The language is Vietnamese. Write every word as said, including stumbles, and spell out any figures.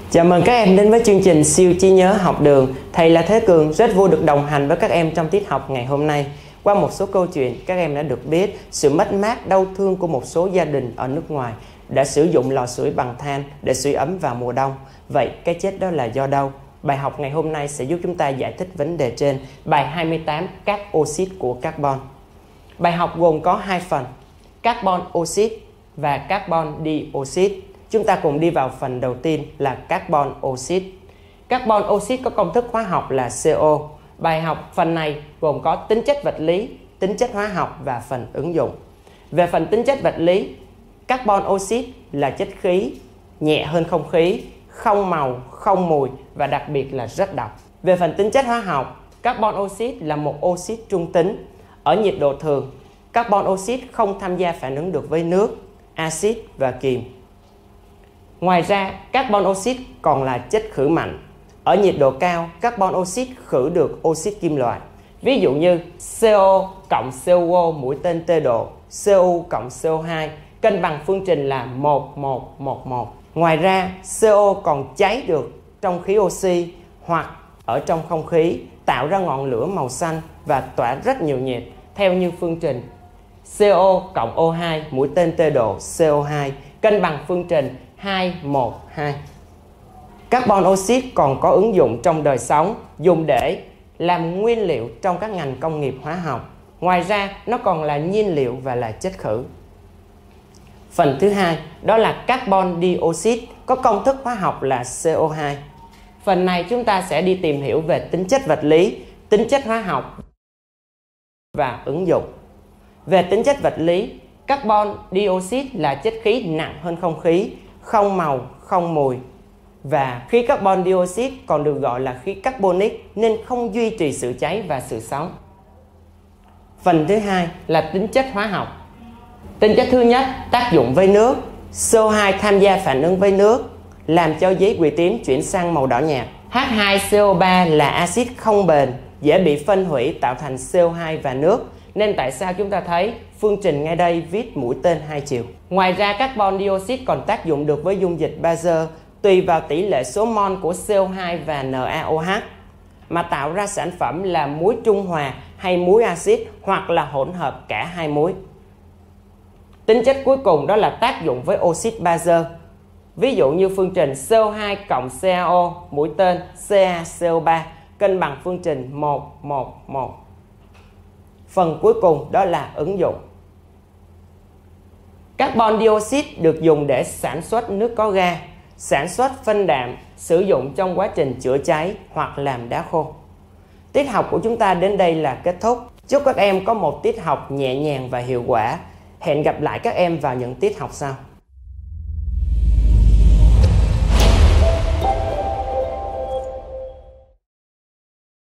Chào mừng các em đến với chương trình Siêu trí nhớ học đường. Thầy là Thế Cường, rất vui được đồng hành với các em trong tiết học ngày hôm nay. Qua một số câu chuyện, các em đã được biết sự mất mát đau thương của một số gia đình ở nước ngoài đã sử dụng lò sưởi bằng than để sưởi ấm vào mùa đông. Vậy cái chết đó là do đâu? Bài học ngày hôm nay sẽ giúp chúng ta giải thích vấn đề trên. Bài hai mươi tám, các oxit của carbon. Bài học gồm có hai phần: carbon oxit và carbon dioxide. Chúng ta cùng đi vào phần đầu tiên là carbon oxit. Carbon oxit có công thức hóa học là xê o. Bài học phần này gồm có tính chất vật lý, tính chất hóa học và phần ứng dụng. Về phần tính chất vật lý, carbon oxit là chất khí nhẹ hơn không khí, không màu, không mùi và đặc biệt là rất độc. Về phần tính chất hóa học, carbon oxit là một oxit trung tính. Ở nhiệt độ thường, carbon oxit không tham gia phản ứng được với nước, axit và kiềm. Ngoài ra, carbon oxit còn là chất khử mạnh. Ở nhiệt độ cao, carbon oxit khử được oxit kim loại. Ví dụ như xê o cộng xê u o mũi tên T độ, xê u cộng xê o hai cân bằng phương trình là một một một một. Ngoài ra, xê o còn cháy được trong khí oxy hoặc ở trong không khí, tạo ra ngọn lửa màu xanh và tỏa rất nhiều nhiệt theo như phương trình xê o cộng o hai mũi tên T độ xê o hai cân bằng phương trình hai một hai. Carbon oxit còn có ứng dụng trong đời sống, dùng để làm nguyên liệu trong các ngành công nghiệp hóa học. Ngoài ra, nó còn là nhiên liệu và là chất khử. Phần thứ hai đó là carbon dioxide, có công thức hóa học là xê o hai. Phần này chúng ta sẽ đi tìm hiểu về tính chất vật lý, tính chất hóa học và ứng dụng. Về tính chất vật lý, carbon dioxide là chất khí nặng hơn không khí, không màu, không mùi. Và khí carbon dioxide còn được gọi là khí carbonic nên không duy trì sự cháy và sự sống. Phần thứ hai là tính chất hóa học. Tính chất thứ nhất, tác dụng với nước. xê o hai tham gia phản ứng với nước, làm cho giấy quỳ tím chuyển sang màu đỏ nhạt. hát hai xê o ba là axit không bền, dễ bị phân hủy tạo thành xê o hai và nước. Nên tại sao chúng ta thấy phương trình ngay đây viết mũi tên hai chiều. Ngoài ra, carbon dioxide còn tác dụng được với dung dịch bazơ tùy vào tỷ lệ số mol của xê o hai và en a o hát mà tạo ra sản phẩm là muối trung hòa hay muối axit hoặc là hỗn hợp cả hai muối. Tính chất cuối cùng đó là tác dụng với oxit bazơ. Ví dụ như phương trình xê o hai cộng xê a o mũi tên xê a xê o ba cân bằng phương trình một một một. Phần cuối cùng đó là ứng dụng. Carbon dioxide được dùng để sản xuất nước có ga, sản xuất phân đạm, sử dụng trong quá trình chữa cháy hoặc làm đá khô. Tiết học của chúng ta đến đây là kết thúc. Chúc các em có một tiết học nhẹ nhàng và hiệu quả. Hẹn gặp lại các em vào những tiết học sau.